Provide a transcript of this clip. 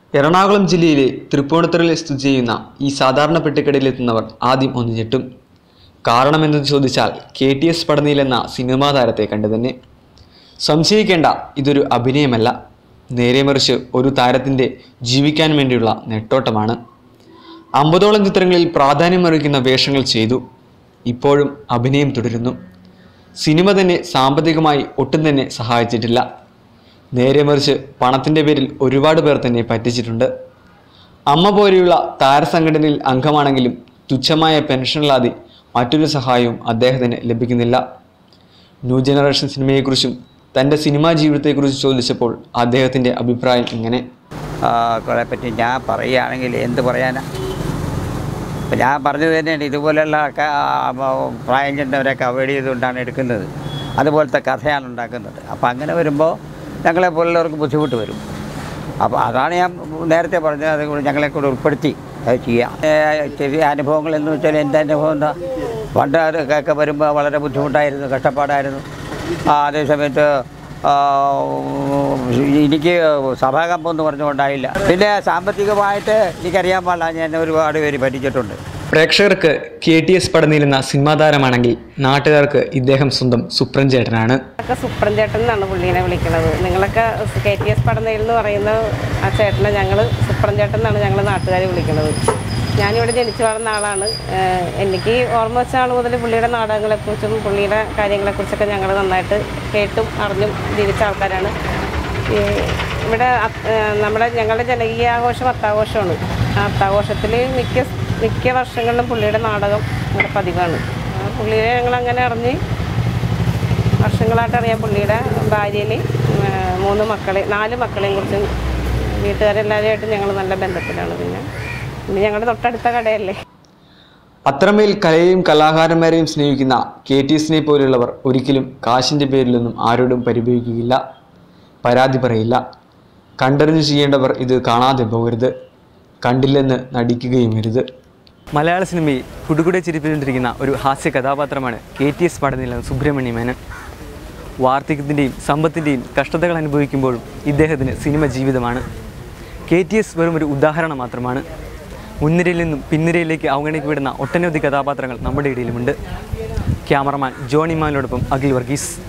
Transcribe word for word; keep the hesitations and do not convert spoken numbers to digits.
എറണാകുളം ജില്ലയിലെ തൃപ്പൂണിത്തുറയിൽ സ്ഥിതി ചെയ്യുന്ന ഈ സാധാരണ പെട്ടിക്കടയിലെത്തുന്നവർ ആദ്യം ഒന്ന് ഞെട്ടും. കാരണമെന്തെന്ന് ചോദിച്ചാൽ കെ ടി എസ് പടനിയിൽ എന്ന സിനിമാ താരത്തെ കണ്ടു തന്നെ. സംശയിക്കേണ്ട, ഇതൊരു അഭിനയമല്ല, നേരെ മറിച്ച് ഒരു താരത്തിൻ്റെ ജീവിക്കാൻ വേണ്ടിയുള്ള നെട്ടോട്ടമാണ്. അമ്പതോളം ചിത്രങ്ങളിൽ പ്രാധാന്യമർഹിക്കുന്ന വേഷങ്ങൾ ചെയ്തു. ഇപ്പോഴും അഭിനയം തുടരുന്നു. സിനിമ തന്നെ സാമ്പത്തികമായി ഒട്ടും തന്നെ സഹായിച്ചിട്ടില്ല. നേരെ മറിച്ച് പണത്തിൻ്റെ പേരിൽ ഒരുപാട് പേർ തന്നെ പറ്റിച്ചിട്ടുണ്ട്. അമ്മ പോലെയുള്ള താരസംഘടനയിൽ അംഗമാണെങ്കിലും തുച്ഛമായ പെൻഷനില്ലാതെ മറ്റൊരു സഹായവും അദ്ദേഹത്തിന് ലഭിക്കുന്നില്ല. ന്യൂ ജനറേഷൻ സിനിമയെക്കുറിച്ചും തൻ്റെ സിനിമാ ജീവിതത്തെക്കുറിച്ച് ചോദിച്ചപ്പോൾ അദ്ദേഹത്തിൻ്റെ അഭിപ്രായം ഇങ്ങനെ. കുറെ പറ്റി ഞാൻ പറയുകയാണെങ്കിൽ എന്ത് പറയാനാ, ഇപ്പം ഞാൻ പറഞ്ഞു തന്നെയാണ്, ഇതുപോലെയുള്ള പ്രായം ചെന്നവരൊക്കെ അവോയ്ഡ് ചെയ്തുകൊണ്ടാണ് എടുക്കുന്നത്. അതുപോലത്തെ കഥയാണ് ഉണ്ടാക്കുന്നത്. അപ്പോൾ അങ്ങനെ വരുമ്പോൾ ഞങ്ങളെ പോലുള്ളവർക്ക് ബുദ്ധിമുട്ട് വരും. അപ്പോൾ അതാണ് ഞാൻ നേരത്തെ പറഞ്ഞത്, അതുകൊണ്ട് ഞങ്ങളെ കൂടെ ഉൾപ്പെടുത്തി അത് ചെയ്യാം. ചെറിയ അനുഭവങ്ങൾ എന്ന് വെച്ചാൽ എൻ്റെ അനുഭവം എന്താ, പണ്ട് അതൊക്കെ വരുമ്പോൾ വളരെ ബുദ്ധിമുട്ടായിരുന്നു, കഷ്ടപ്പാടായിരുന്നു. അതേസമയത്ത് എനിക്ക് സഭാകമ്പം എന്ന് പറഞ്ഞുകൊണ്ടായില്ല. പിന്നെ സാമ്പത്തികമായിട്ട് എനിക്കറിയാൻ പാടില്ല, ഞാൻ ഒരുപാട് പേര് പറ്റിച്ചിട്ടുണ്ട്. പ്രേക്ഷകർക്ക് കെ ടി എസ് പടനിയിൽ എന്ന സിനിമാ താരമാണെങ്കിൽ നാട്ടുകാർക്ക് ഇദ്ദേഹം സ്വന്തം സുപ്രൻ ചേട്ടനാണ്. സുപ്രൻ ചേട്ടൻ എന്നാണ് പുള്ളീനെ വിളിക്കുന്നത്. നിങ്ങളൊക്കെ കെ ടി എസ് പടനിയിൽ എന്ന് പറയുന്ന ആ ചേട്ടനെ ഞങ്ങൾ സുപ്രൻ ചേട്ടൻ എന്നാണ് ഞങ്ങൾ നാട്ടുകാർ വിളിക്കുന്നത്. ഞാനിവിടെ ജനിച്ചു വളർന്ന ആളാണ്. എനിക്ക് ഓർമ്മ വെച്ച ആൾ മുതൽ പുള്ളിയുടെ നാടകങ്ങളെക്കുറിച്ചും പുള്ളിയുടെ കാര്യങ്ങളെക്കുറിച്ചൊക്കെ ഞങ്ങൾ നന്നായിട്ട് കേട്ടും അറിഞ്ഞും ജീവിച്ച ആൾക്കാരാണ്. ഇവിടെ നമ്മുടെ ഞങ്ങളുടെ ജനകീയ ആഘോഷം അത്താഘോഷമാണ്. ആ അത്താഘോഷത്തിൽ മിക്ക മിക്ക വർഷങ്ങളിലും പുള്ളിയുടെ നാടകം ഇവിടെ പതിവാണ്. പുള്ളിയെ ഞങ്ങളങ്ങനെ അറിഞ്ഞ് വർഷങ്ങളായിട്ട് അറിയാം. പുള്ളിയുടെ ഭാര്യയിൽ മൂന്ന് മക്കളെ നാല് മക്കളെയും കുറിച്ചും വീട്ടുകാരെല്ലാവരുമായിട്ടും ഞങ്ങൾ നല്ല ബന്ധത്തിലാണ്. പിന്നെ പിന്നെ ഞങ്ങളുടെ തൊട്ടടുത്ത കടയല്ലേ. അത്രമേൽ കലയെയും കലാകാരന്മാരെയും സ്നേഹിക്കുന്ന കെ ടി എസിനെ പോലുള്ളവർ ഒരിക്കലും കാശിൻ്റെ പേരിലൊന്നും ആരോടും പരിഭവിക്കുകയില്ല, പരാതി പറയില്ല. കണ്ടറിഞ്ഞു ചെയ്യേണ്ടവർ ഇത് കാണാതെ പോകരുത്, കണ്ടില്ലെന്ന് നടിക്കുകയും വരുത്. മലയാള സിനിമയിൽ കുടുകുടെ ചിരിപ്പിച്ചുകൊണ്ടിരിക്കുന്ന ഒരു ഹാസ്യ കഥാപാത്രമാണ് കെ ടി എസ് പടനിയിൽ സുബ്രഹ്മണ്യ മേനോൻ. വാർദ്ധക്യത്തിൻ്റെയും സമ്പത്തിൻ്റെയും കഷ്ടതകൾ അനുഭവിക്കുമ്പോഴും ഇദ്ദേഹത്തിന് സിനിമ ജീവിതമാണ്. കെ ടി എസ് വെറും ഒരു ഉദാഹരണം മാത്രമാണ്. മുൻനിരയിൽ നിന്നും പിൻനിരയിലേക്ക് അവഗണിക്ക് വിടുന്ന ഒട്ടനവധി കഥാപാത്രങ്ങൾ നമ്മുടെ ഇടയിലുമുണ്ട്. ക്യാമറമാൻ ജോണി മാനോടൊപ്പം അഖിൽ വർഗീസ്.